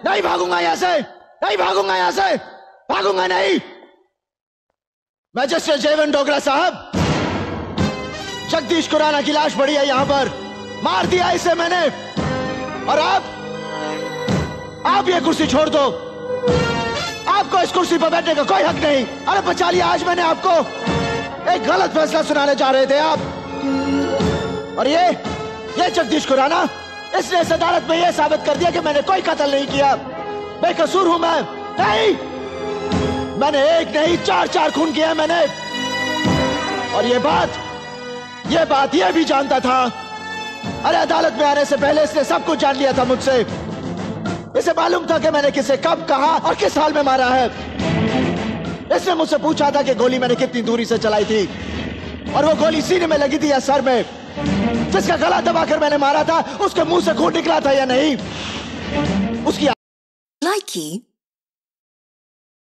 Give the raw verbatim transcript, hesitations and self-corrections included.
नहीं भागूंगा यहां से, नहीं भागूंगा यहां से, भागूंगा नहीं। मैजिस्ट्रेट जेवन डोगरा साहब, जगदीश खुराना की लाश पड़ी है यहां पर, मार दिया इसे मैंने। और आप आप ये कुर्सी छोड़ दो, आपको इस कुर्सी पर बैठने का कोई हक नहीं। अरे बचा लिया, आज मैंने आपको एक गलत फैसला सुनाने जा रहे थे आप। और ये ये जगदीश खुराना, इसने इस अदालत में यह साबित कर दिया कि मैंने कोई कत्ल नहीं किया, बेकसूर हूं मैं। नहीं, मैंने एक नहीं चार चार खून किया है मैंने। और ये बात ये बात ये भी जानता था। अरे अदालत में आने से पहले इसने सब कुछ जान लिया था मुझसे। इसे मालूम था कि मैंने किसे कब कहा और किस हाल में मारा है। इसने मुझसे पूछा था कि गोली मैंने कितनी दूरी से चलाई थी, और वो गोली सीने में लगी थी या सर में। जिसका गला दबाकर मैंने मारा था उसके मुंह से खून निकला था या नहीं। उसकी Likey